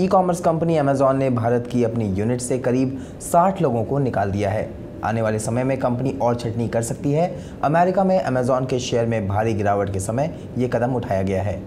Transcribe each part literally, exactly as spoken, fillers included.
ई commerce company Amazon ने भारत की अपनी यूनिट से करीब साठ लोगों को निकाल दिया है। आने वाले समय में कंपनी और छटनी कर सकती है। अमेरिका में अमेजॉन के शेयर में भारी गिरावट के समय ये कदम उठाया गया है।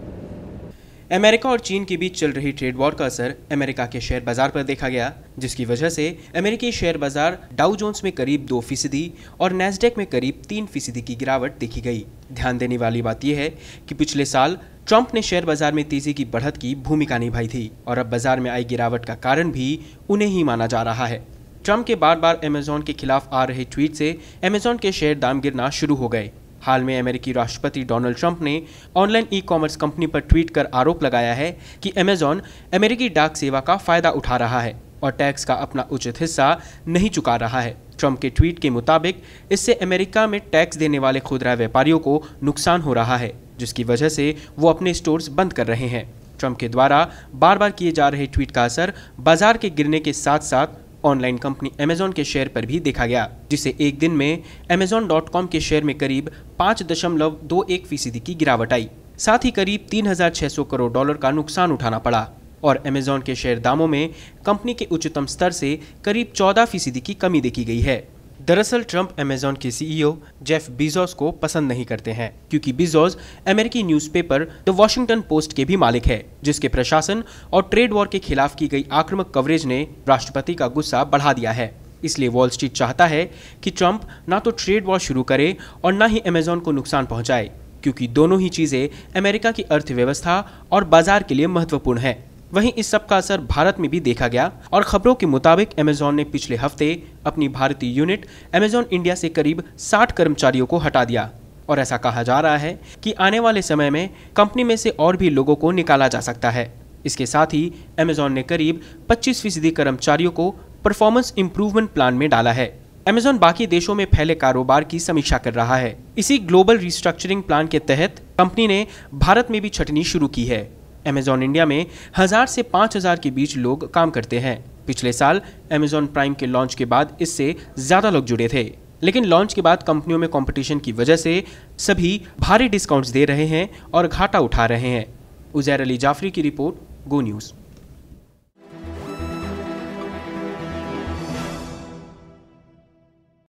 अमेरिका और चीन के बीच चल रही ट्रेड वॉर का असर अमेरिका के शेयर बाजार पर देखा गया, जिसकी वजह से अमेरिकी शेयर बाजार डाउ जोन्स में करीब दो फीसदी और नैस्डैक में करीब तीन फीसदी की गिरावट देखी गई। ध्यान देने वाली बात यह है कि पिछले साल ट्रंप ने शेयर बाजार में तेजी की बढ़त की भूमिका निभाई थी और अब बाजार में आई गिरावट का कारण भी उन्हें ही माना जा रहा है। ट्रंप के बार बार अमेजॉन के खिलाफ आ रहे ट्वीट से अमेजॉन के शेयर दाम गिरना शुरू हो गए। हाल में अमेरिकी राष्ट्रपति डोनाल्ड ट्रंप ने ऑनलाइन ई कॉमर्स कंपनी पर ट्वीट कर आरोप लगाया है कि अमेजॉन अमेरिकी डाक सेवा का फायदा उठा रहा है और टैक्स का अपना उचित हिस्सा नहीं चुका रहा है। ट्रंप के ट्वीट के मुताबिक इससे अमेरिका में टैक्स देने वाले खुदरा व्यापारियों को नुकसान हो रहा है, जिसकी वजह से वो अपने स्टोर्स बंद कर रहे हैं। ट्रंप के द्वारा बार बार किए जा रहे ट्वीट का असर बाजार के गिरने के साथ साथ ऑनलाइन कंपनी अमेजॉन के शेयर पर भी देखा गया, जिसे एक दिन में अमेजॉन डॉट कॉम के शेयर में करीब पाँच दशमलव दो एक फीसदी की गिरावट आई। साथ ही करीब तीन हजार छह सौ करोड़ डॉलर का नुकसान उठाना पड़ा और अमेजॉन के शेयर दामों में कंपनी के उच्चतम स्तर से करीब चौदह फीसदी की कमी देखी गई है। दरअसल ट्रंप अमेजॉन के सीईओ जेफ बेजोस को पसंद नहीं करते हैं, क्योंकि बेजोस अमेरिकी न्यूज़पेपर द वॉशिंगटन पोस्ट के भी मालिक है, जिसके प्रशासन और ट्रेड वॉर के खिलाफ की गई आक्रामक कवरेज ने राष्ट्रपति का गुस्सा बढ़ा दिया है। इसलिए वॉल स्ट्रीट चाहता है कि ट्रंप ना तो ट्रेड वॉर शुरू करे और ना ही अमेजॉन को नुकसान पहुंचाए, क्योंकि दोनों ही चीजें अमेरिका की अर्थव्यवस्था और बाजार के लिए महत्वपूर्ण है। वहीं इस सब का असर भारत में भी देखा गया और खबरों के मुताबिक अमेजॉन ने पिछले हफ्ते अपनी भारतीय यूनिट अमेजॉन इंडिया से करीब साठ कर्मचारियों को हटा दिया और ऐसा कहा जा रहा है कि आने वाले समय में कंपनी में से और भी लोगों को निकाला जा सकता है। इसके साथ ही अमेजॉन ने करीब पच्चीस फीसदी कर्मचारियों को परफॉर्मेंस इंप्रूवमेंट प्लान में डाला है। अमेजॉन बाकी देशों में फैले कारोबार की समीक्षा कर रहा है। इसी ग्लोबल रिस्ट्रक्चरिंग प्लान के तहत कंपनी ने भारत में भी छटनी शुरू की है। अमेजॉन इंडिया में हजार से पाँच हजार के बीच लोग काम करते हैं। पिछले साल अमेजॉन प्राइम के लॉन्च के बाद इससे ज्यादा लोग जुड़े थे, लेकिन लॉन्च के बाद कंपनियों में कंपटीशन की वजह से सभी भारी डिस्काउंट्स दे रहे हैं और घाटा उठा रहे हैं। उजैर अली जाफरी की रिपोर्ट, गो न्यूज़।